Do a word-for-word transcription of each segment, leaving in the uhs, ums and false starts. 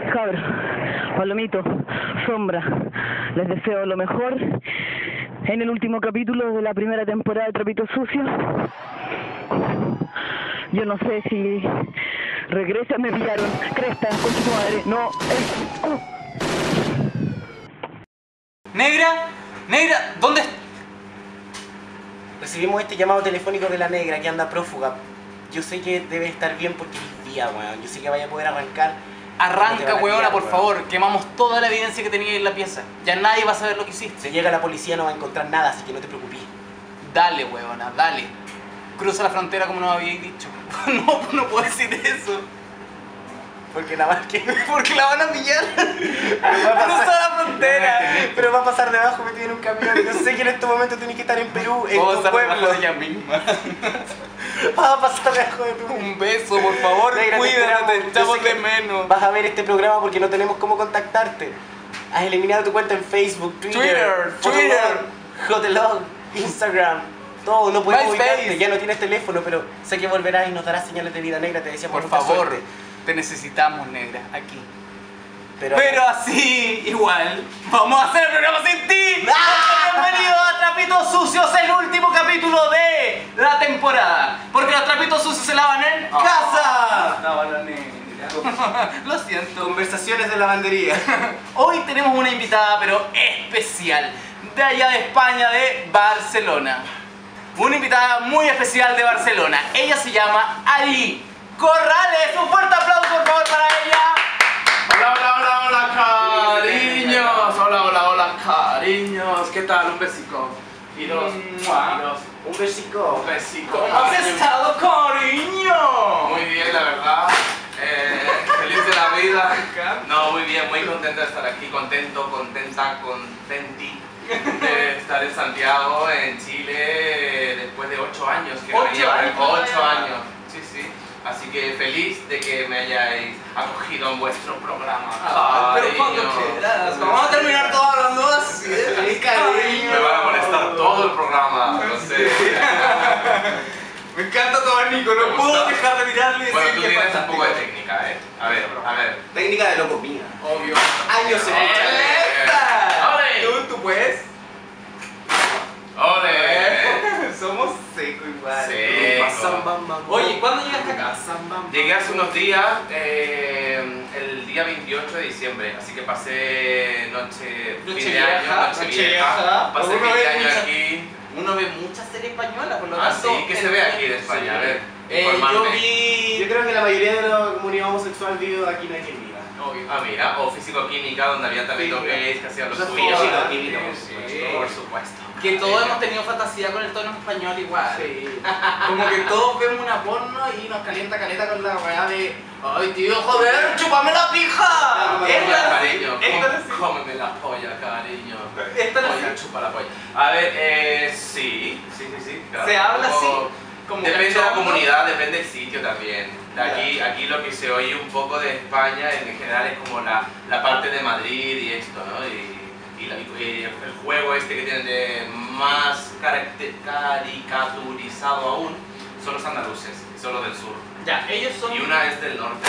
Cabros, Palomito, Sombra, les deseo lo mejor en el último capítulo de la primera temporada de Trapitos Sucios. Yo no sé si regresa, me pillaron, cresta, con su madre, no, eh, oh. Negra, Negra, ¿dónde estás? Recibimos este llamado telefónico de la Negra que anda prófuga. Yo sé que debe estar bien porque es día, weón. Yo sé que vaya a poder arrancar. Arranca, weona, por weón. favor. Quemamos toda la evidencia que tenía en la pieza. Ya nadie va a saber lo que hiciste. Si llega la policía no va a encontrar nada, así que no te preocupes. Dale, weona, dale. Cruza la frontera como nos habíais dicho. No, no puedo decir eso. Porque la van que... Porque la van a pillar. Cruza la frontera. Pero va a pasar debajo metido en un camión. Yo sé que en este momento tienes que estar en Perú, en Vamos tu a estar debajo pueblo. de ella misma. Va a pasar debajo de tu... Un beso, por favor. Negra, te Cuídate, esperamos. te Yo echamos sé de que menos. Vas a ver este programa porque no tenemos cómo contactarte. Has eliminado tu cuenta en Facebook, Twitter, Twitter, Fotolog, Twitter. Hotelog, Instagram. Todo, no podemos MySpace. ubicarte. Ya no tienes teléfono, pero sé que volverás y nos darás señales de vida. Negra, te decíamos Por mucha favor, suerte. te necesitamos, Negra, aquí. Pero, Pero así, igual, vamos a hacer el programa sin ti. ¡Ah! Bienvenido a Trapitos Sucios, el último capítulo de la temporada. Porque los trapitos sucios se lavan en Ah. casa. No, la negra. Lo siento. conversaciones de lavandería. Hoy tenemos una invitada, pero especial, de allá de España, de Barcelona. Una invitada muy especial de Barcelona. Ella se llama Ari Corrales. Un fuerte aplauso, por favor, para ella. Hola, hola, hola, hola, cariños. Hola, hola, hola, cariños. ¿Qué tal? Un besico. Y dos. Mua. Y dos. Un besico. Un besico. ¿Cómo has estado, cariño? Muy bien, la verdad. Eh, feliz de la vida. No, muy bien, muy contento de estar aquí. Contento, contenta, contenti de estar en Santiago, en Chile, después de ocho años. Que no ¿Ocho venía por- años? Ocho años. Sí, sí. Así que feliz de que me hayáis acogido en vuestro programa. Ah, pero cuando cariño. quieras. Vamos a terminar todo hablando así. Feliz cariño. Me van a molestar todo el programa, no sé. Me encanta tu abanico, no Me puedo gusta. dejar de mirarlo y Bueno, decir tú que es tienes un fantástico. poco de técnica, ¿eh? A ver, a ver. Técnica de locomía. Obvio. Años en el chale. ¡Esta! ¡Ole! ¿Tú, tú puedes? ¡Ole! Somos secos igual. Seco. Oye, ¿cuándo llegaste acá? Llegué hace unos días, eh, el día veintiocho de diciembre, así que pasé noche, Noche fin de vieja, año, noche noche vieja. vieja. Pasé Uno fin de ve año mucha- aquí. Uno ve mucha serie española, por lo Ah, tanto. sí, ¿qué se ve aquí de España? A ver, Eh, yo informarme. vi. Yo creo que la mayoría de la comunidad homosexual vive aquí no hay quien viva. Obvio. Ah, mira, o físico-química, donde había también dos gays que hacían lo Eso es suyo. físico-química, por Sí, supuesto. por supuesto. Que todos hemos tenido fantasía con el tono español igual. Sí. Como que todos vemos una porno y nos calienta caleta con la weá de ¡ay, tío, joder, chúpame la pija! Ah, Es Hola, la- cariño, es la- com- cómeme la polla, cariño. Esta la- Polla, chupa la polla. A ver, eh, sí, sí, sí, sí. claro. Se habla Como- así, como Depende de la cachondo. comunidad, depende del sitio también. De aquí, aquí lo que se oye un poco de España en general es como la, la parte de Madrid y esto, ¿no? Y, y la- y el juego este que tienen de más caracter- caricaturizado aún son los andaluces, son los del sur. Ya, ellos son. Y una es del norte.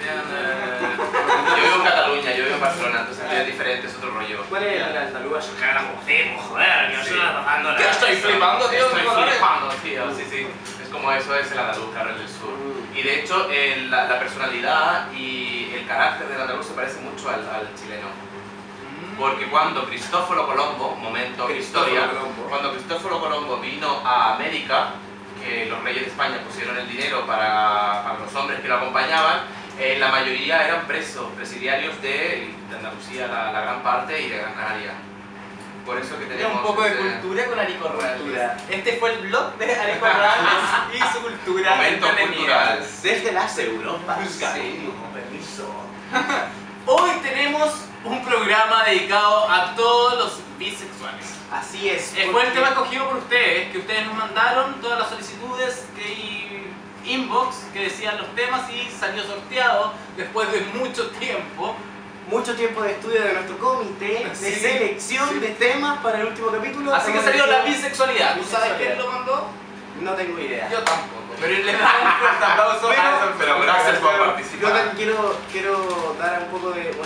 Yo vivo en Cataluña, yo vivo en Barcelona, entonces es diferente, es otro rollo. ¿Cuál es el andaluz? Que la conocemos, joder, yo Sí. soy tocando Que estoy flipando, tío, Estoy con colores. flipando, tío, sí, sí. Es como eso es el andaluz, claro, el del sur. Y de hecho, el- la, la personalidad y el carácter del andaluz se parece mucho al, al chileno. Porque cuando Cristóforo Colombo, momento Cristóforo historia, Colombo. cuando Cristóforo Colombo vino a América, que los reyes de España pusieron el dinero para, para los hombres que lo acompañaban, eh, la mayoría eran presos, presidiarios de, de Andalucía, la, la gran parte, y de Gran Canaria. Por eso que Tiene tenemos un poco de este cultura con Ari Corrales. Cultura. Este fue el blog de Ari Corrales y su cultura. momento entretenida. cultural. Desde las Europas. Sí. Con permiso. Hoy tenemos un programa dedicado a todos los bisexuales. Así es. Eh, Fue el tema escogido por ustedes, que ustedes nos mandaron todas las solicitudes que hay inbox que decían los temas y salió sorteado después de mucho tiempo. Mucho tiempo de estudio de nuestro comité de Sí, selección sí. de temas para el último capítulo. Así que Hemos salió la elegido- bisexualidad. ¿Tú sabes Bisexualidad. quién lo mandó? No tengo idea. Yo tampoco. Pero le damos un fuerte aplauso a esa Pero gracias por Yo participar. también quiero, quiero dar un poco de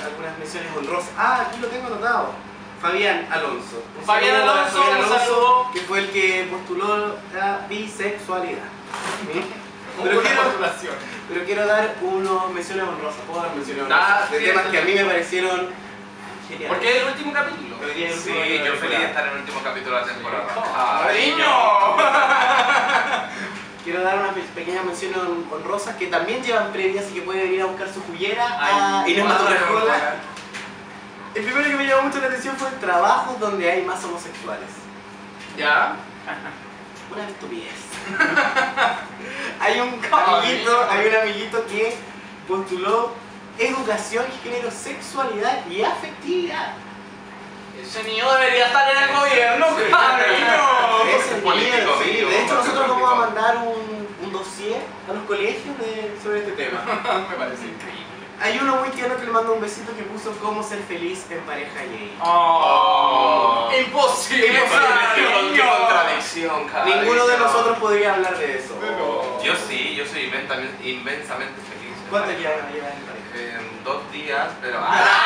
menciones honrosas. Ah, aquí lo tengo anotado. Fabián Alonso. Un Fabián saludo para Alonso, Fabián un Alonso, saludo. que fue el que postuló la bisexualidad. Pero quiero, Pero quiero dar unos menciones honrosas. ¿Puedo dar menciones Ah, honrosas? De sí, temas sí. que a mí me parecieron geniales. porque es el último capítulo. Hoy día es el Sí, último capítulo yo de feliz de la estar en el último capítulo de la temporada. ¡Cariño! Quiero dar unas pequeñas menciones hon- honrosas que también llevan previas y que puede venir a buscar su juguera a Ay, Inés guau, Maturrejola. guau. El primero que me llamó mucho la atención fue trabajos donde hay más homosexuales. ¿Ya? Una estupidez. hay un amiguito, hay un amiguito que postuló educación, género, sexualidad y afectividad. Ese niño debería estar en el gobierno, cariño. Es el político, nivel, sí. amigo, De hecho, nosotros político. vamos a mandar un, un dossier a los colegios de- sobre este tema. Me parece increíble. Hay uno muy tierno que le manda un besito que puso cómo ser feliz en pareja gay. Oh, imposible. Qué cariño. contradicción, cara. Ninguno de nosotros podría hablar de eso. Pero- Yo sí, yo soy inmensamente, inmensamente feliz. ¿Cuánto llevan llevan en pareja? En dos días, pero...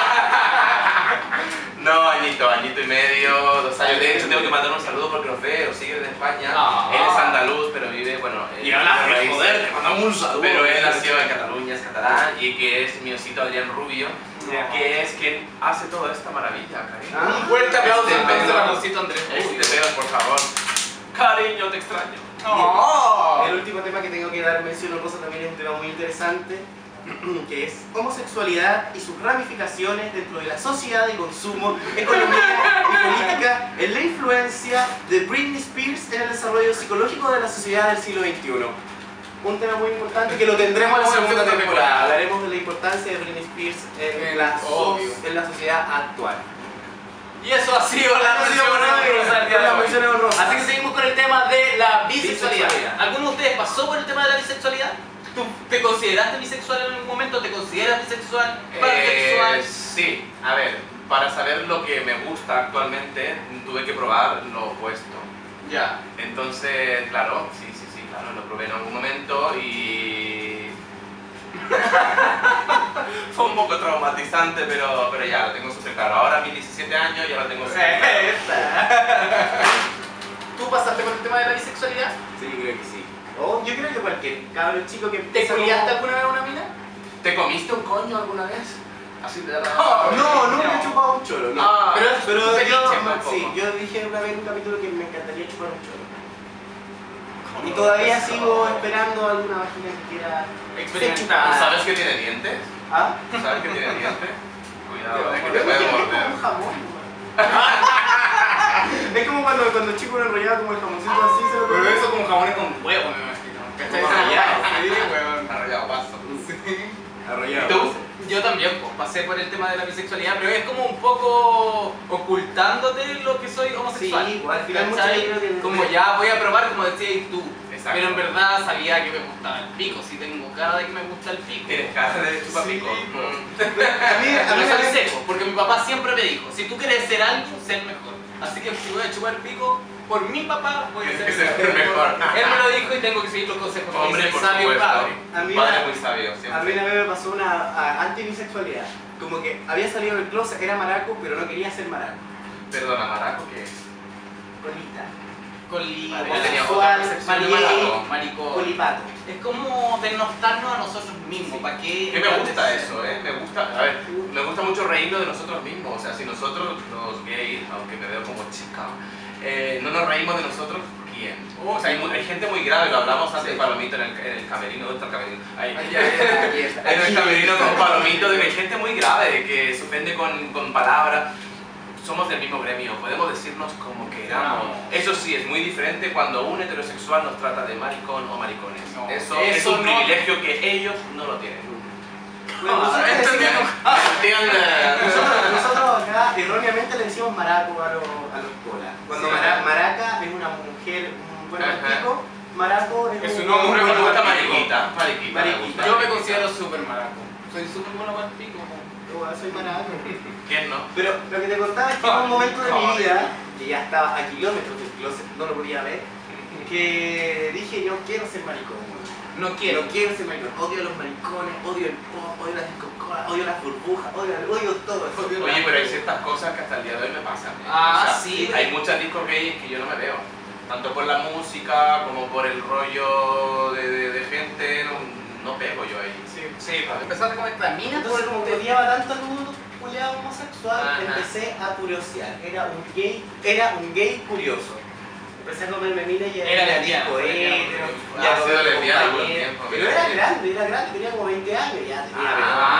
No, añito, añito y medio, dos años. De hecho, tengo que mandar un saludo porque lo ve, lo sigue de España. Ah. Él es andaluz, pero vive, bueno... Y en habla, raíces. joder, te mandamos un saludo. Pero él nació en Cataluña, es catalán, y que es mi osito Adrián Rubio, No. que es quien hace toda esta maravilla, cariño. Ah. Un fuerte aplauso Este entonces pedo. a Rosito Andrés. Este pedo, por favor. Cariño, te extraño. Oh. El último tema que tengo que dar mención honrosa también es un tema muy interesante, que es homosexualidad y sus ramificaciones dentro de la sociedad de consumo, economía y política en la influencia de Britney Spears en el desarrollo psicológico de la sociedad del siglo veintiuno. Un tema muy importante que lo tendremos en la segunda temporada. Hablaremos de la importancia de Britney Spears en la, so- Obvio. en la sociedad actual. Y eso ha sido la Ha sido mención honrosa del día de la hoy. mención honrosa. Así que seguimos con el tema de la bisexualidad. Bisexualidad. ¿Alguno de ustedes pasó por el tema de la bisexualidad? ¿Tú te consideraste bisexual en algún momento? ¿Te consideras bisexual? ¿Pansexual? Eh, sí, a ver, para saber lo que me gusta actualmente, tuve que probar lo opuesto. Ya. Entonces, claro, sí, sí, sí, claro, lo probé en algún momento y... Fue un poco traumatizante, pero, pero ya lo tengo súper claro. Ahora a mis diecisiete años ya lo tengo súper claro. ¿Tú pasaste por el tema de la bisexualidad? Sí, creo que sí. O yo creo que cualquier cabrón chico que ¿Te empieza culiaste como- alguna vez a una mina? ¿Te comiste un coño alguna vez? Así de verdad. No, nunca he chupado un cholo, no. Ah, pero es Pero un yo, fetiche, un sí, poco. yo dije una vez en un capítulo que me encantaría chupar un cholo. Y todavía sigo esperando alguna vagina que quiera Experimentar. ¿Sabes que tiene dientes? ¿Ah? ¿Sabes que tiene dientes? Cuidado, eh, que Yo te dije puede que es como morder. un jamón. Es como cuando, cuando el chico lo enrollaba como el jamoncito así, se lo Pero eso como jamones con huevo, me imagino. ¿Cachai? Como Arrollado, arrollado. sí, weón. Arrollado paso. Arrollado. ¿Y tú? Yo también pues, pasé por el tema de la bisexualidad, pero es como un poco ocultándote lo que soy homosexual. Sí, igual, al final mucho ¿cachai? yo creo que- Como ya voy a probar, como decías tú. Exacto. Pero en verdad sabía que me gustaba el pico, si tengo cara de que me gusta el pico. Tienes cara de chupapico. Sí, Mm. A mí, a Pero mí soy me- seco, porque mi papá siempre me dijo, si tú quieres ser algo, sé el mejor. Así que si voy a chupar el pico, por mi papá voy a Tienes ser que ser el mejor. Él me lo dijo y tengo que seguir los consejos. que Hombre, dice por el sabio supuesto. padre. A mí Padre la- muy sabio, A mí siempre. una vez me pasó una a- anti-bisexualidad. Como que había salido del closet, era maraco, pero no quería ser maraco. Perdona, maraco, ¿qué es? Colita. Coli, Vale, Homosexual, tenía otra percepción de gay, maraco. maricón. Colipato. Es como denostarnos a nosotros mismos. ¿Para qué? Que me gusta eso, ¿eh? Me gusta, a ver, me gusta mucho reírnos de nosotros mismos. O sea, si nosotros, los gays, aunque me veo como chica, eh, no nos reímos de nosotros, ¿quién? O sea, hay, mu- hay gente muy grave, lo hablamos antes de Palomito en el, en el camerino, ¿dónde está el camerino? Ahí. Ay, ya, ya, aquí está. En el Aquí. camerino con Palomito, de que hay gente muy grave, de que se ofende con, con palabras. Somos del mismo gremio, podemos decirnos como queramos. No. Eso sí, es muy diferente cuando un heterosexual nos trata de maricón o maricones. No, Eso, es eso un no. privilegio que ellos no lo tienen. Bueno, nosotros, Ah, decimos- ¿entienden? ¿Entienden? nosotros, nosotros acá erróneamente le decimos maraco a los, a los colas. Cuando Sí. mara- maraca es una mujer, un buen Ajá. pico, maraco es, Es un un hombre Me con gusta mariquita. mariquita, mariquita. me gusta. Yo me considero súper maraco. Soy súper bueno para el pico. Igual soy maraco. ¿Quién no? Pero lo que te contaba es que en un momento de mi vida, que ya estaba a kilómetros del closet, no lo podía ver, que dije yo quiero ser maricón. No quiero. No quiero ser maricón. Odio a los maricones, odio el pop, odio las discocolas, odio las burbujas, odio, odio todo. Odio Oye, las- pero hay ciertas cosas que hasta el día de hoy me pasan. ¿eh? Ah, O sea, sí. Hay muchas discos gays que yo no me veo. Tanto por la música como por el rollo de, de, de gente, no, no pego yo ahí. Sí, sí, pues empezaste con esta mina, Entonces, como te- odiaba tanto al mundo culiado homosexual, Ajá. empecé a curiosear. Era un gay, era un gay curioso. Empecé a comerme minas y Era lesbiana, disco era hétero, lesbiana. ya Ah, ha sido con lesbiana por un compañeros. tiempo, Pero mira. era grande, era grande, tenía como veinte años ya. Tenía,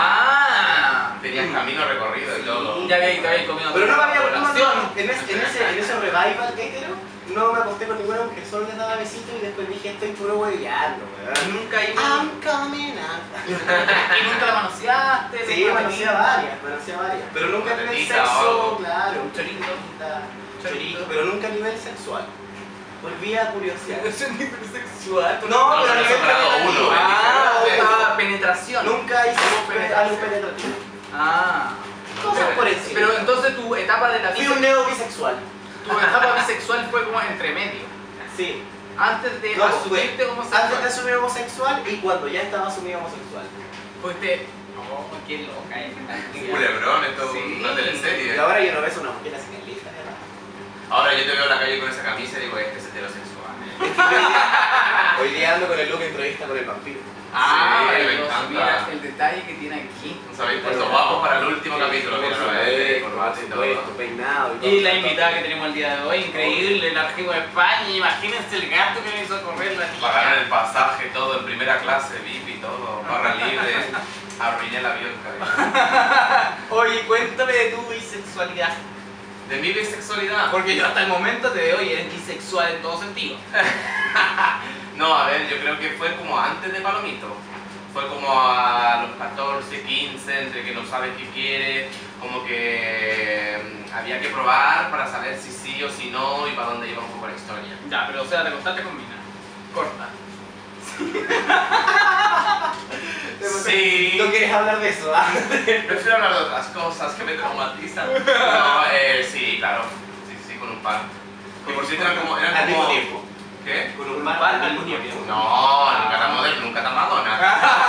Ah, Tenías camino recorrido y todo. ya había, ya había comido. pero no me había no, no, población. no, en, ese, en, ese, en ese revival hétero, no me acosté con ninguna mujer, solo les daba besitos y después dije estoy puro hueveando, Y nunca iba. I'm coming out. Y nunca la manoseaste. Sí, nunca manoseé la- varias, manoseé varias. Pero nunca a nivel Tetita, sexo, algo. claro. Un chorito. Chorito, pero nunca a nivel sexual. Volví a curiosidad. Es un hipersexual. No, No, pero a pero nivel sobrado uno, penetrativo. Ah, diferente. ah, penetración. Nunca hice Hubo pe- penetración. algo penetrativo. Ah. Cosas por encima. Pero entonces tu etapa de la Fui vida, un neo bisexual. tu etapa bisexual fue como entre medio. Sí. Antes de No, asumirte como Antes de sexual. asumir homosexual y cuando ya estaba asumido homosexual. Fuiste. Oh, qué loca es. Un culebrón, esto Sí. es una teleserie. Y ahora yo no beso a una mujer así en lista. Ahora yo te veo en la calle con esa camisa y digo, este es heterosexual. Hoy día ando con el look entrevista con el vampiro. Ah, Sí, me maravilloso. encanta. Mira el detalle que tiene aquí. Nos habéis puesto guapos para el último capítulo, mira, lo de corbata y todo. Supuesto, peinado y todo. Y la invitada que tenemos el día de hoy, increíble, el archivo de España. Imagínense el gasto que me hizo correr la niña. Pagaron el pasaje, todo en primera clase, V I P y todo, barra libre. Arruiné el avión, cabrón. Oye, cuéntame de tu bisexualidad. De mi bisexualidad. Porque yo hasta el momento te veo y eres bisexual en todo sentido. No, a ver, yo creo que fue como antes de Palomito. Fue como a los catorce, quince, entre que no sabes qué quieres, como que mm, había que probar para saber si sí o si no y para dónde iba un poco la historia. Ya, pero o sea, te contaste con mina. Corta. Sí. ¿No quieres hablar de eso? Prefiero hablar de otras cosas que me traumatizan. No, eh, sí, claro. Sí, sí, con un par. Que por cierto eran como... Eran Al mismo como tiempo. ¿Qué? Con un par par al al mismo mismo tiempo. tiempo. No, nunca tan moderno, nunca tan Madonna.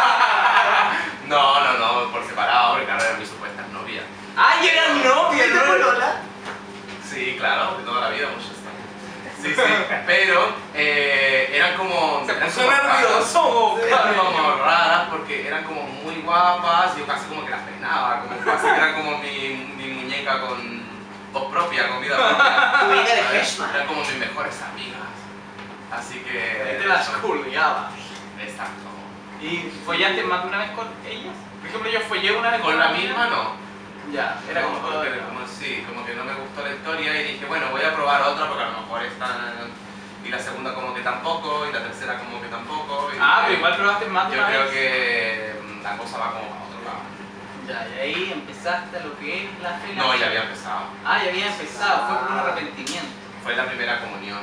No, no, no, por separado, porque claro, eran mis supuestas novias. ¡Ay, eran novias! ¿Viste no! Lola? Sí, claro, de toda la vida, muchos están. Sí, sí, pero eh, eran como... Se eran puso como raras. nervioso, Eran como raras porque eran como muy guapas, yo casi como que las peinaba, como casi que eran como mi, mi muñeca con voz propia, con vida propia. Tu muñeca de ¿Sabes? Freshman. Eran como mis mejores amigas. Así que... Te las culiaba. Exacto. ¿Y follaste más de una vez con ellas? Por ejemplo, yo follé una vez Con una la mina. misma no. Ya, era como todo. Porque como, sí, como que no me gustó la historia y dije, bueno, voy a probar otra porque a lo mejor esta... Y la segunda como que tampoco, y la tercera como que tampoco. Y Ah, dije, pero igual probaste más de yo una creo vez. que mm, la cosa va como para otro lado. Ya, y ahí empezaste a lo que es la fe. No, ya había empezado. Ah, ya había empezado, fue por un arrepentimiento. Fue la primera comunión.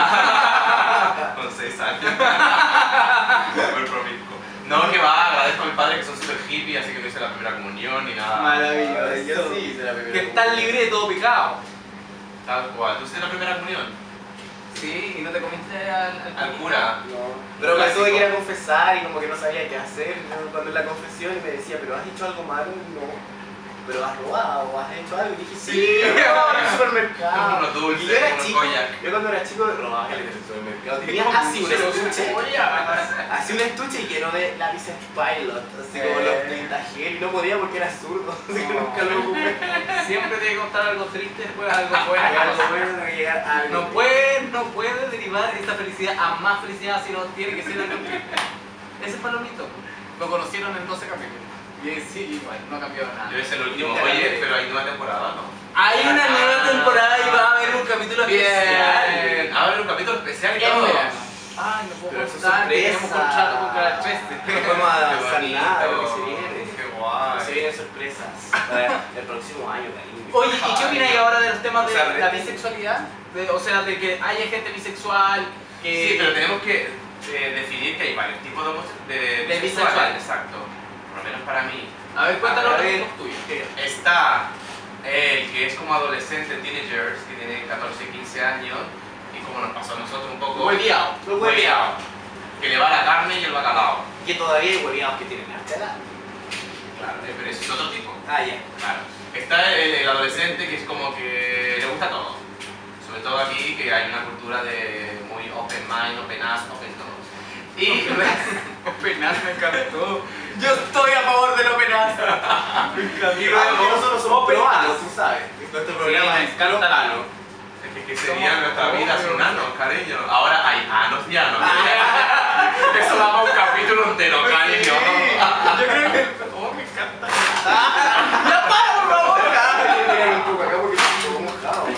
Ah. Con seis años. Súper promiscuo. No, que va, agradezco a mi padre que son súper hippie, así que no hice la primera comunión ni nada. Maravilloso. Yo sí hice la primera. Que estás libre de todo pecado. Tal cual. ¿Tú hiciste la primera comunión? Sí, y no te comiste al, Al cura. No. Pero me tuve que ir a confesar y como que no sabía qué hacer ¿no? cuando en la confesión y me decía, ¿pero has hecho algo malo? No. ¿Pero has robado o has hecho algo? Y dije, sí, Sí. robaba en el supermercado. Unos dulces, Y yo era unos chico, koyak. yo cuando era chico robaba caleta en el supermercado. Tenía así un estuche, así un estuche lleno de lápices Pilot, así como los de Itagel, y no podía porque era zurdo, así que nunca lo ocupé. Siempre te que contar algo triste, después algo Hay bueno. algo bueno de llegar a algo. No puede, no puede derivar esta felicidad a más felicidad si no tiene que ser algo triste. Ese es Palomito. Lo conocieron en doce capítulos. Y sí, igual, no cambió nada. Yo hice el último. Nunca Oye, cambié. pero hay nueva temporada, ¿no? Hay una nueva temporada y va a haber un capítulo especial. Bien. A ver, un capítulo especial y En todo. verano. Ay, no puedo Pero eso es contar, sorpresa. tenemos contrato con Canal trece. No podemos avanzar Qué nada de lo que bonito. se viene. Qué guay. Se vienen sorpresas para el próximo año, cariño. Oye, ¿y qué opináis ahora de los temas de O sea, la de- bisexualidad? De- o sea, de que haya gente bisexual, que... Sí, pero tenemos que eh, definir que hay varios tipos de, homose- de, De bisexuales. bisexuales. Exacto. Por lo menos para mí. A ver, cuéntanos A los ver. tipos tuyos. Está el que es como adolescente, teenagers, que tiene catorce, quince años, y como nos pasó a nosotros un poco... Hueviao. Lo Hueviao. que le va la carne y el bacalao. Que todavía hay hueviados que tienen arte. Claro, eh, pero ese es otro tipo. Ah, ya. Claro. Está el, el adolescente que es como que le gusta todo. Sobre todo aquí que hay una cultura de muy open mind, open ass, open todo. Y Open ass me encantó. Yo estoy a favor del open ass. Y luego nosotros somos Open peruanos, ass. tú sabes. Nuestro Sí, programa me es encanta Palo. es que, que sería Somos nuestra vida pobres. sin anos, cariño. Ahora hay anos y anos. Eso daba un capítulo entero, cariño. Yo creo que. Oh, me encanta. ¡Ya para, por favor! Mira un poco acá porque estoy un poco mojado,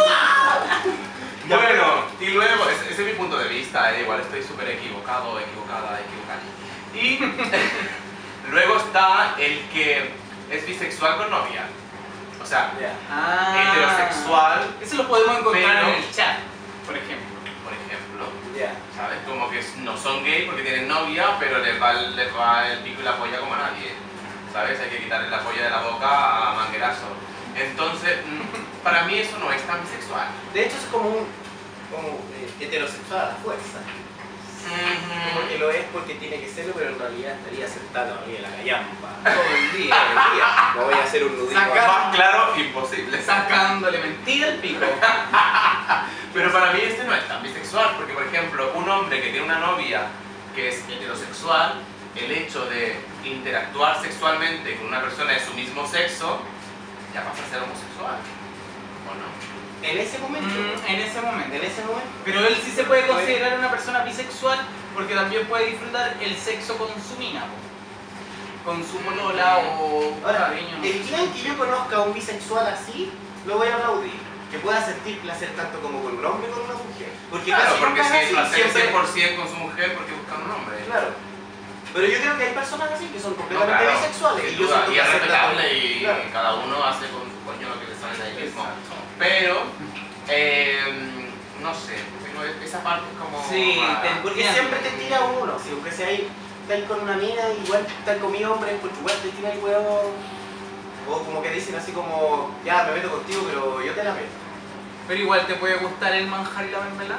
Bueno, y luego, ese, ese es mi punto de vista, eh, igual estoy súper equivocado, equivocada, equivocada. Y luego está el que es bisexual con novia. O sea, Ya. Ah. heterosexual, Eso lo podemos encontrar Pero- en el chat, por ejemplo. por ejemplo. Ya. ¿Sabes? Como que no son gay porque tienen novia, pero les va, les va el pico y la polla como a nadie. ¿Sabes? Hay que quitarle la polla de la boca a manguerazo. Entonces, mm, para mí eso no es tan bisexual. De hecho es como un como, eh, heterosexual a la fuerza. Como que lo es porque tiene que serlo, pero en realidad estaría sentado a mí en la callampa todo el día, todo el día. No voy a hacer un nudito. Saca- Más claro, imposible. Sacándole mentira al pico. Pero para mí este no es tan bisexual, porque por ejemplo, un hombre que tiene una novia que es heterosexual, el hecho de interactuar sexualmente con una persona de su mismo sexo, ya pasa a ser homosexual. ¿O no? En ese momento. Mm, en ese momento. En ese momento. Pero él sí se puede considerar una persona bisexual porque también puede disfrutar el sexo con su mina, po. Con su polola o Ahora, cariño. no el sé. día en que yo conozca a un bisexual así, lo voy a aplaudir. Que pueda sentir placer tanto como con un hombre como con una mujer. Porque Claro, casi porque nunca si es el así, placer es siempre- cien por ciento con su mujer, porque buscan un hombre. Claro. Pero yo creo que hay personas así que son No, completamente claro, bisexuales. sin Y yo duda, siento y es placer respetable tanto. y Claro. cada uno hace con su coño lo que le sale de ahí mismo. Exacto. Pero, eh, no sé, tengo esa parte es como... Sí, rara. te- Porque siempre te tira uno, si aunque sea ahí, estás con una mina, igual estás con mi hombre, pues igual te tira el huevo. O como que dicen así como, ya me meto contigo, pero yo te la meto. Pero igual te puede gustar el manjar y la mermelada.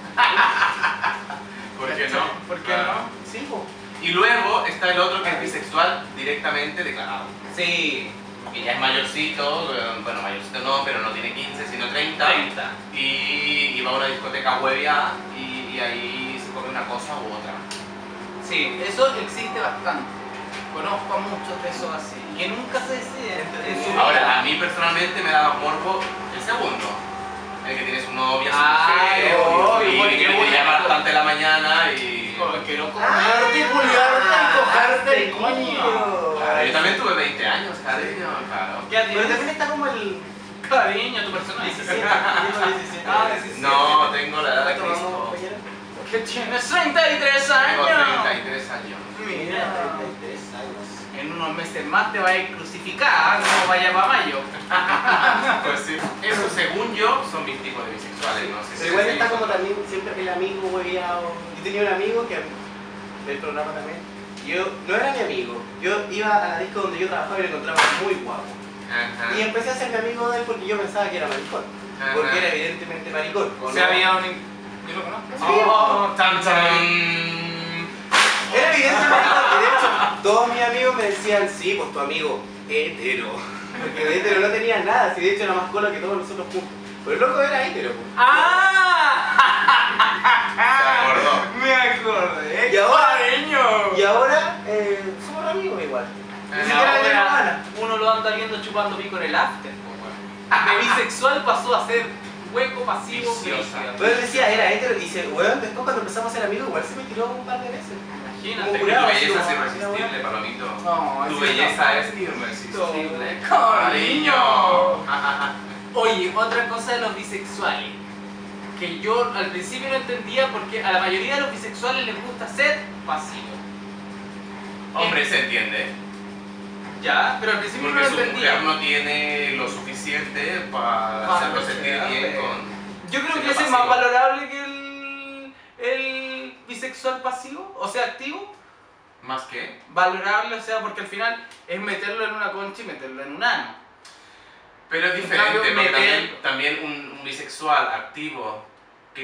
¿Por qué no? ¿Por qué Ah. Sí, pues. Y luego está el otro que es bisexual directamente declarado. Sí. Que ya es mayorcito, eh, bueno, mayorcito no, pero no tiene quince, sino treinta. treinta. Y, y va a una discoteca huevia y, y ahí se come una cosa u otra. Sí, eso existe bastante. Conozco a muchos de esos así. Que nunca se deciden en su Ahora, a mí personalmente me da morbo el segundo. El que tiene su novia, su Ah, mujer, obvio, y porque que me voy a- llama bastante a la mañana y... que no ¡Arte, pulgarte y cojarte el coño. coño! Claro, yo también tuve veinte años, cariño, claro. ¿Qué Pero también está como el cariño tu personaje? diecisiete, cumpliendo diecisiete. Ah, diecisiete. No, tengo la edad de ¿Cuánto vamos, Cristo. compañero? Que tienes treinta y tres Tengo años. treinta y tres años. Mira, treinta y tres años. En unos meses más te vas a ir crucificar, no vaya para mayo. Pues sí. Eso, según yo, son mis tipos de bisexuales, no sé si Pero igual se está dicen. como también siempre el amigo hueviado. Yo tenía un amigo que del programa también. Yo no era mi amigo. Yo iba a la disco donde yo trabajaba y lo encontraba muy guapo. Ajá. Y empecé a ser mi amigo de él porque yo pensaba que era maricón. Ajá. Porque era evidentemente maricón. ¿o O no? sea, había un... Yo lo conozco. Oh, tan tan. Era evidentemente maricón. Y de hecho, todos mis amigos me decían, sí, pues tu amigo hetero. Porque de hetero no tenía nada. Si de hecho era más cola que todos nosotros juntos. Pero el loco era hetero. Pues. ¡Ah! Se acordó. Me acordé. Y ahora- cariño. Y ahora eh, somos amigos igual. Ni Eh, siquiera le tengo Ahora ganas. uno lo anda viendo chupando pico en el after, po, weón. De bisexual pasó a ser hueco, pasivo, Viciosa. brígido. Pero él decía, era hetero, y dice, weón, después cuando empezamos a ser amigos, igual se me tiró un par de veces. Imagínate. Como Tu curado, belleza así es como- irresistible, Palomito. No, Tu así belleza es irresistible. Cariño. Cariño. Oye, otra cosa de los bisexuales, que yo al principio no entendía porque a la mayoría de los bisexuales les gusta ser pasivos. Hombre, se entiende. Ya, pero al principio Porque no su lo entendía. mujer no tiene lo suficiente para Para hacerlo sentir ser, bien eh. con... Yo creo ser que ese es pasivo. más valorable que el, el bisexual pasivo, o sea, activo. ¿Más qué? Valorable, o sea, porque al final es meterlo en una concha y meterlo en un ano. Pero es En diferente, cambio, porque meter- también, también un, un bisexual activo que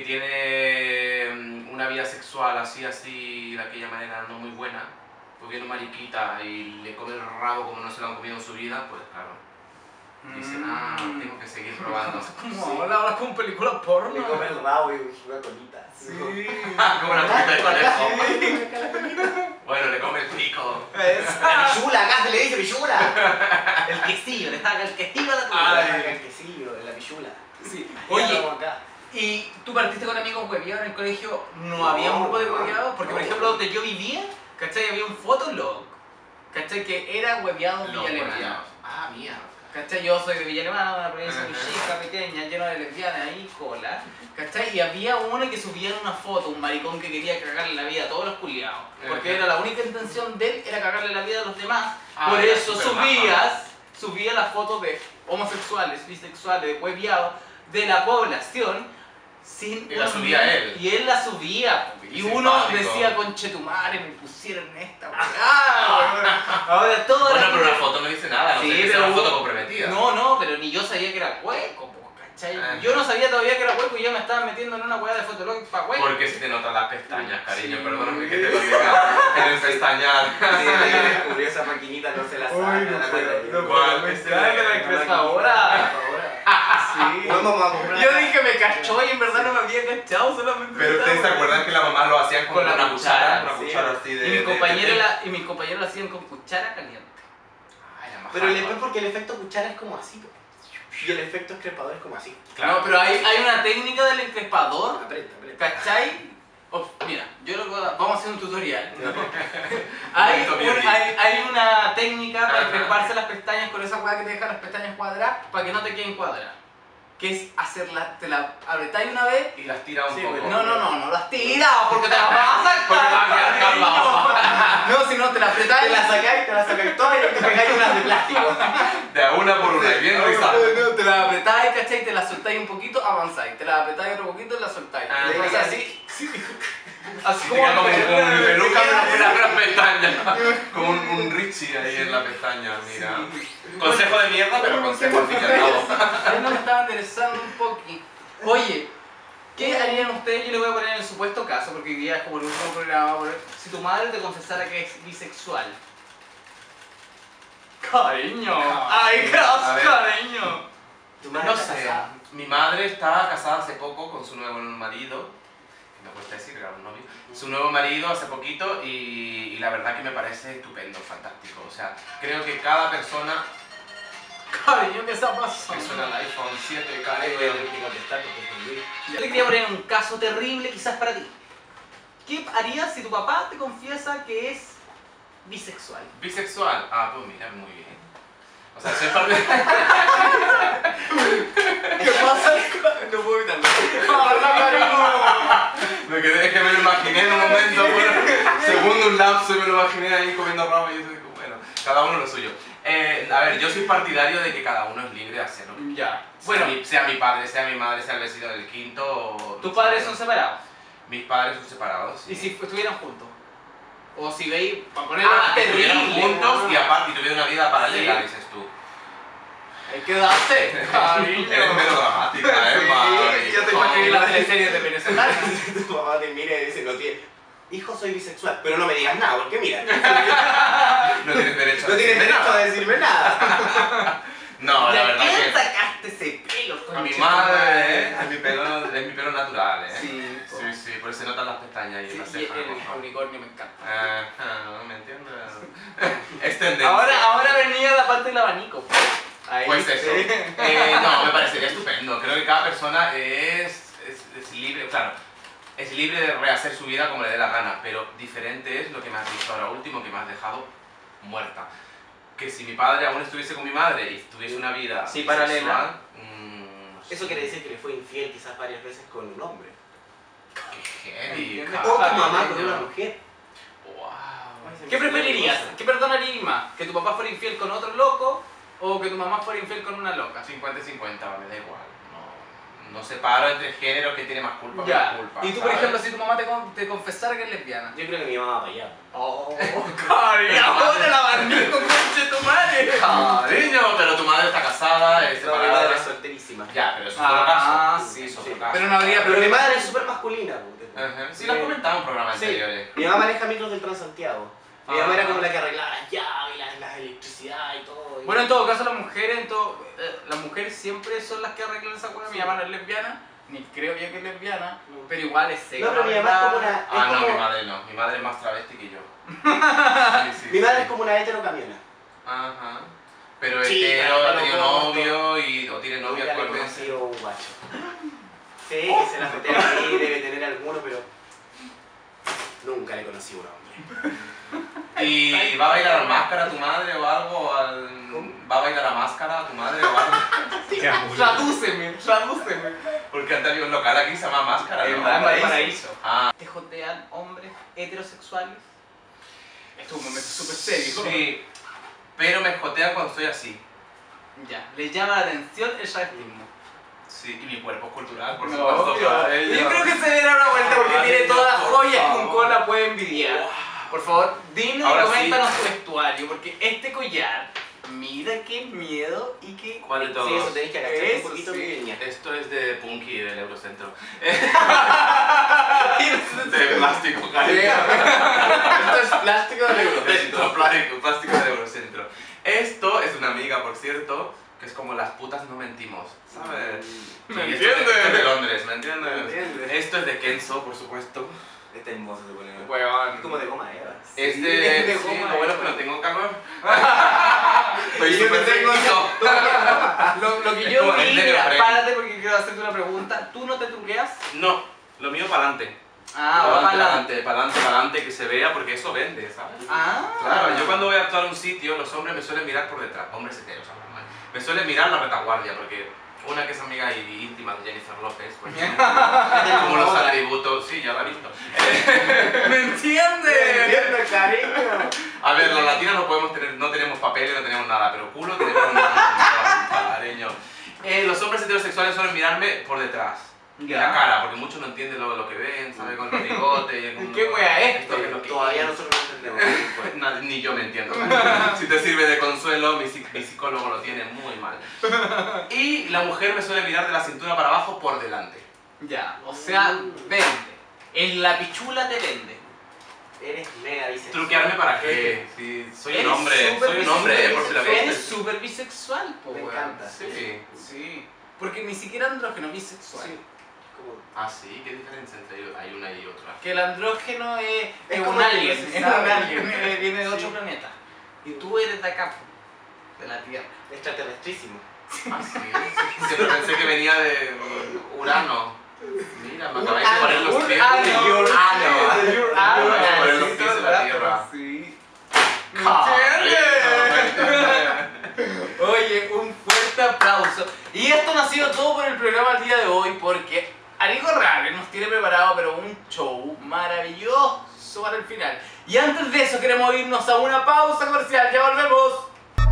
tiene mm, una vida sexual así, así, de aquella manera no muy buena, pues viene una mariquita y le come el rabo como no se lo han comido en su vida, pues claro. Dicen, ah, tengo que seguir probando. Como ahora hablas con películas porno. Le come el rabo y una colita. Sí. Como una colita de conejo. Sí. Bueno, le come el pico. La pichula, acá se le dice pichula. El quesillo, le saca el quesillo a la Ah, tuya. el quesillo, la pichula. Sí. Oye, Oye, acá. ¿y tú partiste con amigos hueviados en el colegio? ¿No había un grupo de hueviados? Porque, por no. ejemplo, donde yo vivía, ¿cachai? Había un fotolog, ¿cachai? Que era hueviado Villa Los Alemana. hueviados. Ah, mierda. ¿Cachai? Yo soy de Villa Alemana, una provincia muy Ajá. chica, pequeña, lleno de lesbianas ahí, cola. ¿Cachai? Y había uno que subía una foto, un maricón que quería cagarle la vida a todos los culiados. Porque Ajá. era la única intención de él, era cagarle la vida a los demás. Ah, Por era eso súper subías, subía las fotos de homosexuales, bisexuales, hueviados de la población. Sin Y la un- subía él. Y él la subía. Y Qué uno simpático. decía, conchetumare, me pusieron esta, weá. Ahora todo Bueno, la pero una gente- foto no dice nada, no Sí, sé que sea pero una foto hubo- comprometida. No, no, pero ni yo sabía que era hueco, po, ¿cachai? Ajá. Yo no sabía todavía que era hueco y ya me estaba metiendo en una hueá de fotolog para hueco. Porque se te notan las pestañas, cariño, Sí. perdóname que te lo diga. En el pestañar. Sí, descubrió esa maquinita, no se la sabe. no la puedo, mata. no ¿Cuál? puedo, me Este encanta de- la La expresadora. maquinita, Sí. ¿cuándo vamos a comprar? Yo dije me cachó y en verdad no me había cachado, solamente Pero me ustedes se estaba- acuerdan que la mamá lo hacían con, Con la una cuchara, cuchara, una sí. cuchara así de. Y mis de- compañeros de- la- y mis compañeros lo hacían con cuchara caliente. Ay, la Pero majada. después porque el efecto cuchara es como así, po. Y el efecto excrepador es como así. Claro. No, pero hay, hay una técnica del encrespador, Aprieta, aprieta. ¿cachai? Oh, mira, yo lo puedo, vamos a hacer un tutorial. Hay, Bonito, un- bien. hay, hay una técnica para Ajá. encresparse las pestañas con esa hueá que te deja las pestañas cuadradas para que no te queden cuadradas. Que es hacerla, te la apretáis una vez. Y las tira un Sí, poco. bueno. No, no, no, no las tiras porque te las vas a sacar. Porque te vas a quedar calvado. No, si no te la apretáis. Te la sacáis, te la sacáis todas y te pegáis unas de plástico. De a una por una, y bien No, rizado. no, te la apretáis, ¿cachai? Te la soltáis un poquito, avanzáis. Te la apretáis otro poquito y la soltáis. Ah, Entonces ya. así, así Te como queda como, como mi peluca, te queda- pero en la pestaña. Como un, un Richie ahí en la pestaña, mira. Consejo de mierda, pero consejo al fin y al cabo. A mí no me estaba interesando un poquito. Oye, ¿qué harían ustedes? Yo le voy a poner en el supuesto caso, porque hoy día es como el último programa. por- Si tu madre te confesara que es bisexual. Cariño. Ay, A ver. cariño. Tu madre No está sé, casada. mi madre está casada hace poco con su nuevo marido, que me cuesta decir, era un novio, su nuevo marido hace poquito y, y la verdad que me parece estupendo, fantástico. O sea, creo que cada persona, Cariño, ¿qué está me pasando? suena el iPhone siete, Ay, cariño. voy a tener que contestar porque es muy... Yo te quería poner un caso terrible quizás para ti. ¿Qué harías si tu papá te confiesa que es bisexual? Bisexual, ah, pues mira, muy bien. O sea, soy parte de... ¿Qué pasa? No puedo evitarlo. Habla, cariño. Me quedé, es que me lo imaginé en un momento, por segundo un lapso y me lo imaginé ahí comiendo rabo y yo digo, bueno, cada uno lo suyo. Eh, a ver, yo soy partidario de que cada uno es libre de hacerlo. Ya. Bueno, Bueno, sea mi padre, sea mi madre, sea el vecino del quinto o... tus padres son separados. Mis padres son separados. ¿Y si estuvieran juntos? O si veis, para Ah, ponerlo más que estuvieran terrible. juntos y aparte y tuvieran una vida paralela, Sí. dices tú. Hay que darse. Cariño. Eres melodramática, ¿eh, Sí, madre? yo te Como imagino en las teleseries de Venezuela. Tu mamá te mira y dice, no tiene... Hijo, soy bisexual, pero no me digas nada, porque mira, No tienes derecho a no tienes decirme derecho a nada. decirme nada. No, la ¿De verdad quién que... sacaste ese pelo? A mi concha madre, tu ¿eh? Es mi pelo, es mi pelo natural, ¿eh? Sí, po. Sí, sí, por eso se notan las pestañas y Sí, las y cejas. el rojas. unicornio me encanta. Ajá, ¿me entiendes? Es tendencia. Ahora, ahora venía la parte del abanico. Ahí. Pues eso. Eh, no, me parecería estupendo. Creo que cada persona es, es, es libre, claro, es libre de rehacer su vida como le dé la gana, pero diferente es lo que me has dicho ahora último, que me has dejado muerta. Que si mi padre aún estuviese con mi madre y tuviese una vida Sí, bisexual, paralela. mm, no Eso sé. quiere decir que le fue infiel quizás varias veces con un hombre. Qué heavy, ¿Entiendes? O tu cariño. mamá con una mujer. Wow. ¿Qué preferirías? ¿Qué perdonarías más? ¿Que tu papá fuera infiel con otro loco o que tu mamá fuera infiel con una loca? cincuenta y cincuenta, me da igual. No, no separo entre géneros que tiene más culpa o Ya. menos culpa. Y tú, por ¿sabes? ejemplo, si tu mamá te, con- te confesara que es lesbiana. Yo creo que mi mamá va allá. Oh, cariño, ahora la abanico, conche tu madre. Cariño, pero tu madre está casada, es No, mi separada. madre es solterísima. Ya, pero eso es otro Ah, caso. sí, es sí. otro caso. Pero no habría Pero mi madre es po. Mi mamá era como la que arreglaba las llaves, la, la electricidad y todo. y- Bueno, en todo caso, las mujeres, en todo, eh, las mujeres siempre son las que arreglan esa cosa. Mi mamá no es lesbiana, ni creo yo que es lesbiana, No. pero igual es seca. No, pero mi mamá es como una. Ah, es no, como- mi madre no. Mi madre es más travesti que yo. Sí, sí, Mi madre sí. es como una heterocamiona. Ajá. Pero Sí, hetero, pero ha tenido no, novio y, o tiene novia Nunca le he actualmente. conocido un guacho. Sí, que se la mete ahí, debe tener alguno, pero. Nunca le conocí un hombre. ¿Y va a bailar a máscara tu madre o algo? ¿O al... ¿Va a bailar a máscara a tu madre o algo? Tradúceme, tradúceme. Porque antes había un local aquí que se llama Máscara, En ¿no? Valparaíso. Ah, ¿Te jotean hombres heterosexuales? Esto es un momento súper serio. sí. Pero me jotean cuando estoy así. Ya, les llama la atención el travestismo. Sí, y mi cuerpo es cultural, por No, supuesto. obvio. para ellos. Yo creo que se debe dar una vuelta porque Ah, tiene sí, todas las por joyas que un favor. cola puede envidiar. Por favor, dinos Ahora y sí. coméntanos tu vestuario, porque este collar, mira qué miedo y qué... ¿Cuál de todos? Sí, eso tenéis que agacharte un Eso poquito, sí. mi niña. Esto es de Punky del Eurocentro. De plástico, cariño. Esto es plástico del Eurocentro. Esto, plástico, plástico del Eurocentro. Esto es una amiga, por cierto, que es como las putas no mentimos, ¿sabes? ¿Me Y esto es de- entiendes? esto es de Londres, ¿me entiendes? ¿Me entiendes? Esto es de Kenzo, por supuesto. Este hermoso se pone. Es Huevón. como de goma Eva. Es de... es de sí, goma, lo bueno es que eh. no tengo calor. Estoy Y yo súper me tengo- fresquito. Lo, lo que Es yo como vi, el mira, neopreno. párate porque quiero hacerte una pregunta. ¿Tú no te truqueas? No, lo mío para adelante. Ah, va para adelante. para adelante, para adelante, que se vea, porque eso vende, ¿sabes? Ah. Claro, yo cuando voy a actuar a un sitio, los hombres me suelen mirar por detrás, hombres heteros, hablan mal. Me suelen mirar la retaguardia, porque una que es amiga y íntima de Jennifer López, pues, como los atributos, sí, ya la he visto. ¿Me entiendes? Entiendo, cariño. A ver, los latinos no podemos tener, no tenemos papeles, no tenemos nada, pero culo tenemos un montón, cariño. Eh, los hombres heterosexuales suelen mirarme por detrás. En la cara, porque muchos no entienden lo, lo que ven, ¿sabes? Con los bigotes y con... ¿Qué wea es esto? ¿Qué es lo que Todavía es? nosotros no entendemos. Pues, na- ni yo me entiendo. Si te sirve de consuelo, mi, psi- mi psicólogo lo tiene muy mal. Y la mujer me suele mirar de la cintura para abajo por delante. Ya, o sea, vende. En la pichula te vende. Eres mega bisexual. ¿Truquearme para qué? Si soy un Eres hombre, súper soy un hombre, eh, por si la bisexual. ves. Eres súper bisexual, po, Me weón. encanta. Sí. Sí. Porque ni siquiera andrógeno es bisexual. Sí. Como- Ah, sí, ¿qué diferencia entre hay una y otra? Que el andrógeno es, es Es un como alien, que es se un sabe. alien, eh, viene de otro Sí. planeta. Y tú eres de acá, po, de la Tierra. Extraterrestrísimo. Ah, sí. Siempre pensé que venía de Urano. Mira, me acabáis de poner los pies. Urano. de Urano. De Urano. Me acabáis de poner los Sí, pies en todo la el rato, tierra. Sí. Cariño. Oye, un fuerte aplauso. Y esto no ha sido todo por el programa el día de hoy, porque Arico Rales nos tiene preparado pero un show maravilloso para el final. Y antes de eso queremos irnos a una pausa comercial. Ya volvemos.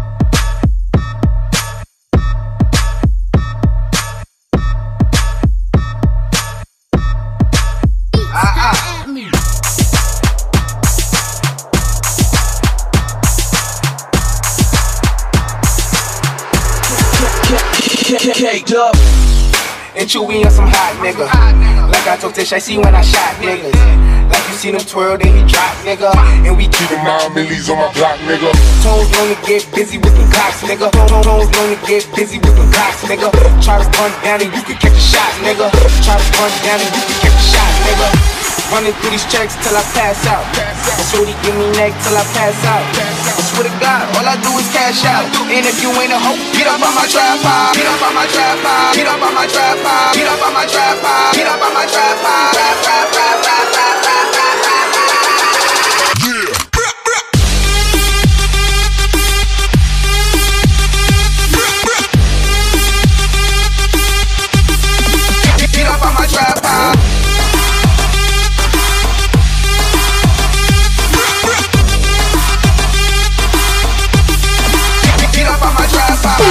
Caked up and chewy on some hot nigga. Like I told Tish, I see when I shot niggas. Like you seen him twirl, then he drop nigga. And we keep Keep a nine millies on my block, nigga. toes known to get busy with the cops, nigga. Toes known to get busy with the cops, nigga. Try to run down and you can catch a shot, nigga. Try to run down and you can catch a shot, nigga. Running through these checks till I pass out. Shorty give me neck till I pass out. I swear to God, all I do is cash out. And if you ain't a hoe, get up on my trap pile. Get up on my trap pile. Get up on my trap pile. Get up on my trap pile. Get up on my trap pile. Trap, trap, trap, trap, trap, trap, trap, trap, trap. Yeah. Get up on my trap pile. Get up on my trap pile.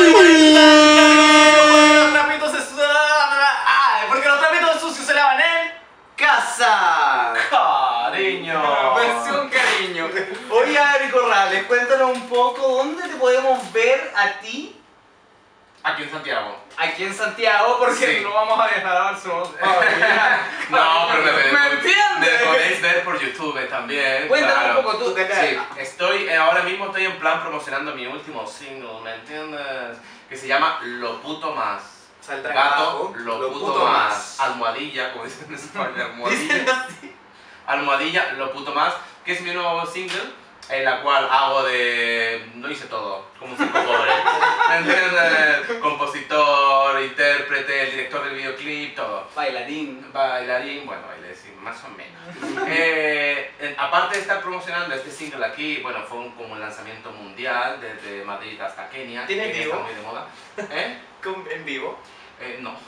Los trapitos se sudan. Ah, porque los trapitos sucios se lavan en ¡Casa! Cariño. versión cariño. Oye, Ari Corrales, cuéntanos un poco dónde te podemos ver a ti Aquí en Santiago. aquí en Santiago, porque Sí. no vamos a dejar a Barcelona. No, pero me- ¿Me entiendes? Me podéis ver por YouTube también. Cuéntanos claro. un poco tu canal. Sí, estoy, eh, ahora mismo estoy en plan promocionando mi último single, ¿me entiendes? Que se llama Lo Puto Más. Saldrá Gato, abajo, lo, lo puto, puto más. más. Almohadilla, como dicen en España, almohadilla. Dicen así. Almohadilla, Lo Puto Más, que es mi nuevo single, en la cual hago de... no hice todo, como un circo pobre. ¿Me entiendes? Compositor, intérprete, el director del videoclip, todo. Bailarín. Bailarín, bueno, bailé, sí, más o menos. eh, eh, aparte de estar promocionando este single aquí, bueno, fue un, como un lanzamiento mundial, desde Madrid hasta Kenia. ¿Tiene que vivo? está muy de moda. ¿Eh? Con- En vivo. Eh, no.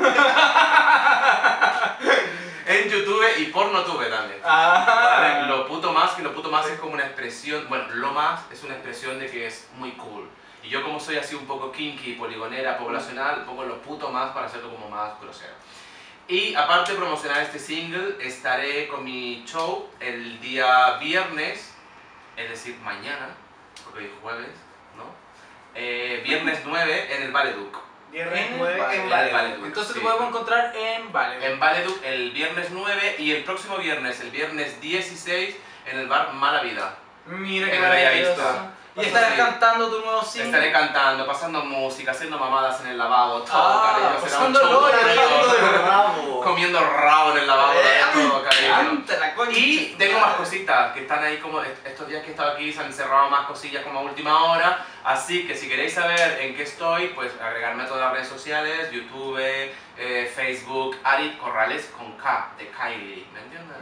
En YouTube y porno tuve también. Ah. Vale, lo puto más, que lo puto más es como una expresión, bueno, lo más es una expresión de que es muy cool. Y yo como soy así un poco kinky, poligonera, poblacional, pongo lo puto más para hacerlo como más grosero. Y aparte de promocionar este single, estaré con mi show el día viernes, es decir, mañana, porque hoy es jueves, ¿no? Eh, viernes nueve en el Valeduc. Viernes En nueve Vale. en En Vale. Valeduc, Entonces sí. te podemos encontrar en Vale. En Valeduc el viernes nueve y el próximo viernes, el viernes dieciséis, en el bar Mala Vida. Mira En qué el maravilloso. Bellavista. Y estarás Sí. cantando tu nuevo single. Estaré cantando, pasando música, haciendo mamadas en el lavabo, todo, Ah, cariño. Será un pasando show gloria, bonito. Cantando de rabo. Comiendo rabo en el lavabo, todo, cariño. Canta la concha. Y tengo más cositas que están ahí como estos días que he estado aquí se han cerrado más cosillas como a última hora, así que si queréis saber en qué estoy, pues agregarme a todas las redes sociales, YouTube, eh, Facebook, Ari Corrales con K, de Kylie, ¿me entiendes?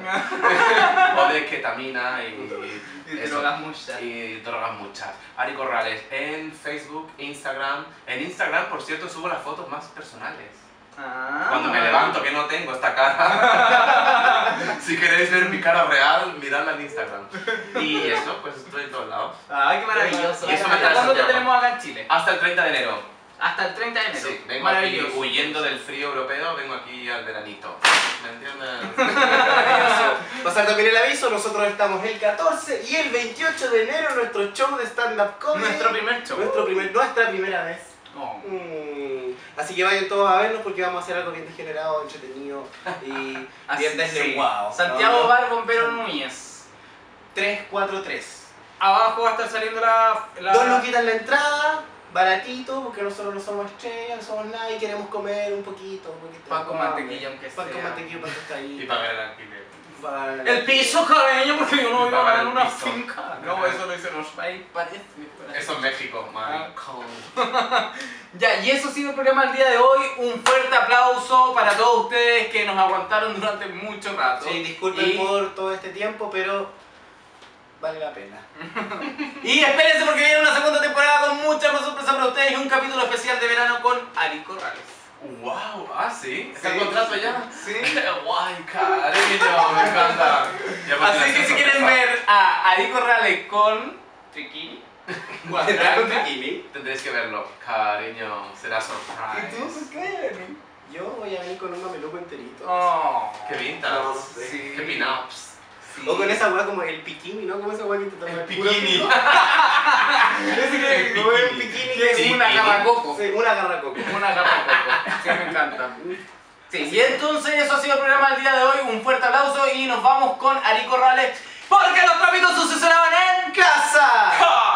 O de ketamina y, Y eso. drogas muchas. Y drogas muchas. Ari Corrales en Facebook, Instagram. En Instagram, por cierto, subo las fotos más personales. Ah. Cuando me levanto, que no tengo esta cara. Si queréis ver mi cara real, miradla en Instagram. Y eso, pues estoy en todos lados. Ay, qué maravilloso. Y eso me ¿Hasta trae cuándo te Santiago. tenemos acá en Chile? Hasta el treinta de enero. Hasta el treinta de enero. Sí, vengo maravilloso. aquí huyendo del frío europeo, vengo aquí al veranito. ¿Me entiendes? Maravilloso. Pasar también el aviso, nosotros estamos el catorce y el veintiocho de enero en nuestro show de stand-up comedy. Nuestro primer show. Nuestro primer, nuestra primera vez. Oh. Mm, Así que vayan todos a vernos porque vamos a hacer algo bien degenerado, entretenido y Así, bien sí. deslenguado. Santiago ¿no? Bar Bombero Núñez. tres cuatro tres. Abajo va a estar saliendo la. la... Dos luquitas la entrada, baratito, porque nosotros no somos estrellas, no somos nada y queremos comer un poquito. Un poquito Pan con mantequilla, aunque Pan con sea. mantequilla, pan Y tostadito. pagar el alquiler. pan- El piso, cariño, porque yo no vivo Pagar en el una piso. finca. No, eso lo hizo en nuestro país, parece. Eso en México, maricón. Ya, y eso ha sido el programa del día de hoy. Un fuerte aplauso para todos ustedes que nos aguantaron durante mucho rato. Sí, disculpen Y- por todo este tiempo, pero vale la pena. Y espérense porque viene una segunda temporada con muchas más sorpresas para ustedes y un capítulo especial de verano con Ari Corrales. Wow, ah, sí. ¿Está Sí. el contrato ya? Sí. Guay, cariño, me encanta. Y a Así continuación, que si quieren sorpresa. ver a Ari Corrales con Triquini, ¿Tendrá con bikini? Tendréis que verlo, cariño, será surprise. qué? Yo voy a ir con un mameluco enterito. Oh, Qué vintage, No, sí. sí. Qué pin-ups. sí. O con esa weá como el bikini, ¿no? Como esa weá que te toma El puro bikini. pico. Ese que El como el bikini. bikini Que es que una bikini. garracoco. Sí, una garracoco. Una garracoco. Sí, me encanta. Sí, y entonces eso ha sido el programa del día de hoy. Un fuerte aplauso y nos vamos con Ari Corrales porque los trapitos sucios se lavan en ¡Casa!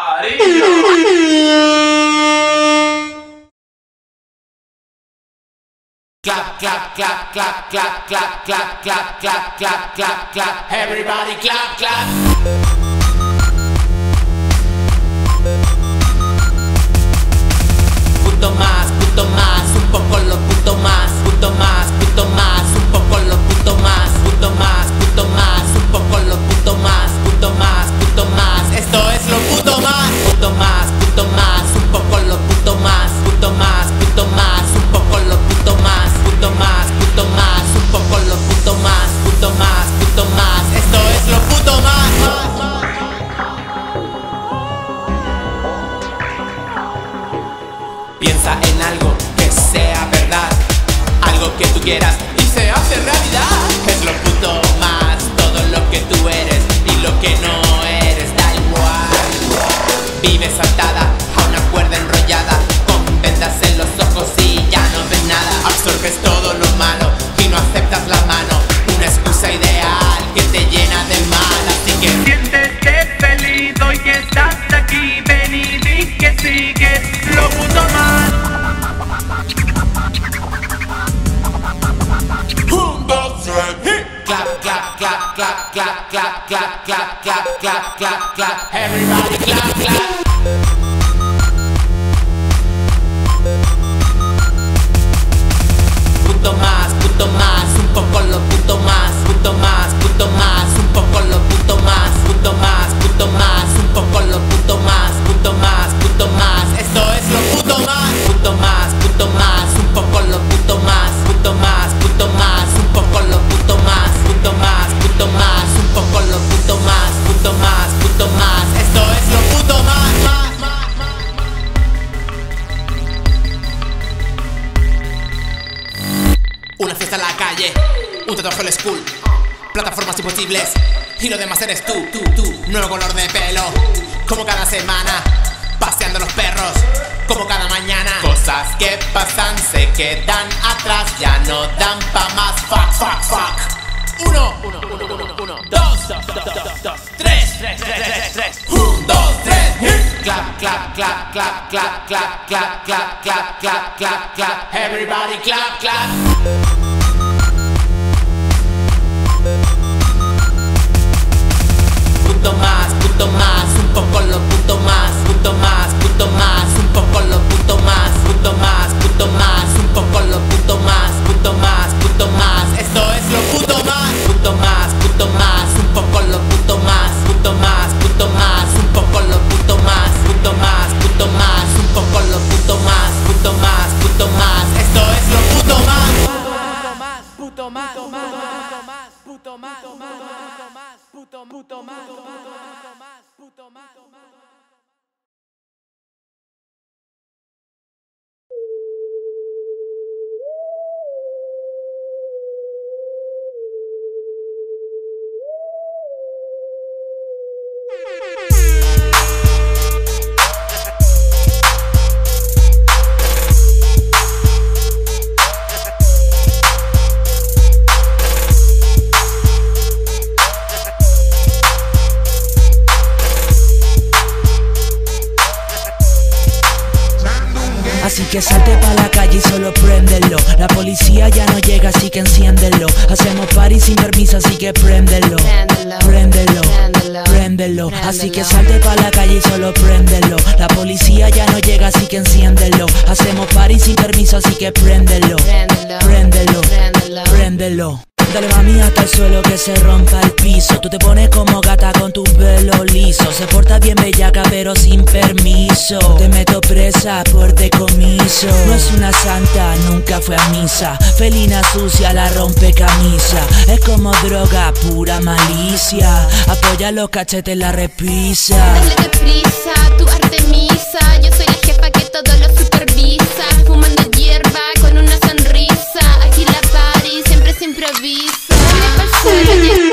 Clap, clap, clap, clap, clap, clap, clap, clap, clap, clap, clap, clap. Everybody clap, clap. Puto más, puto más, un poco lo puto más, puto más, puto más, un poco lo puto más, puto más, puto más, un poco lo puto más, puto más, puto más. Esto es lo puto más, puto más, puto más, un poco lo puto más, puto más, puto más, un poco lo puto más, puto más, puto más, un poco lo puto más, puto más, puto más. Esto es lo puto más. Piensa en algo que sea verdad, algo que tú quieras y se hace realidad. Es lo puto más, todo lo que tú eres y lo que no eres, da igual. Vives atada a una cuerda enrollada, con vendas en los ojos y ya no ves nada. Absorbes todo lo malo y no aceptas la mano, una excusa ideal clap, clap, clap, clap, clap, clap, clap, clap. Everybody clap, clap. Punto más, punto más, un poco lo punto más, punto más, punto más, un poco lo punto más, punto más, punto más, un poco lo punto más, punto más, punto más, esto es lo punto más, punto más, punto más, un poco lo punto más, punto más, punto más, un poco lo punto más, punto más, punto más, un poco lo punto más, punto más, punto más, esto es lo punto más, más, más, más, más. Una fiesta en la calle, un tatuaje en la school, plataformas imposibles y lo demás eres tú, tú, tú. Nuevo color de pelo, como cada semana, paseando los perros, como cada mañana. Cosas que pasan se quedan atrás, ya no dan pa' más. Fuck, fuck, fuck. Uno, uno, uno, uno, uno, dos, dos, dos, dos, dos, tres, tres, tres, tres, tres. Un, dos, tres, hit. Clap, clap, clap, clap, clap, clap, clap, clap, clap, clap, clap, clap. Everybody clap, clap. Punto más, punto más, un poco lo punto más, punto más, punto más, un poco lo punto más, punto más, punto más, un poco lo punto más, punto más, punto más, esto es lo punto más, punto más, punto más, un poco lo punto más, punto más, punto más, un poco lo punto más, punto más, punto más, un poco lo punto más, punto más, punto más, esto es lo punto más, punto más, punto más, punto más, punto más, punto más, puto, puto más, puto más, puto más. Así que salte pa' la calle y solo préndelo. La policía ya no llega, así que enciéndelo. Hacemos party sin permiso, así que préndelo. Préndelo, préndelo. Así que salte pa' la calle y solo préndelo. La policía ya no llega, así que enciéndelo. Hacemos party sin permiso, así que préndelo. Préndelo, préndelo. Dale mami hasta el suelo que se rompa el piso. Tú te pones como gata con tu pelo liso. Se porta bien bellaca pero sin permiso. Te meto presa por decomiso. No es una santa, nunca fue a misa. Felina sucia, la rompe camisa. Es como droga, pura malicia. Apoya los cachetes, la repisa. Dale deprisa, tu Artemisa. Yo soy la jefa que todo lo supervisa. Fumando hierba con una sonrisa. Aquí la party siempre se improvisa. Dale pa'l suelo y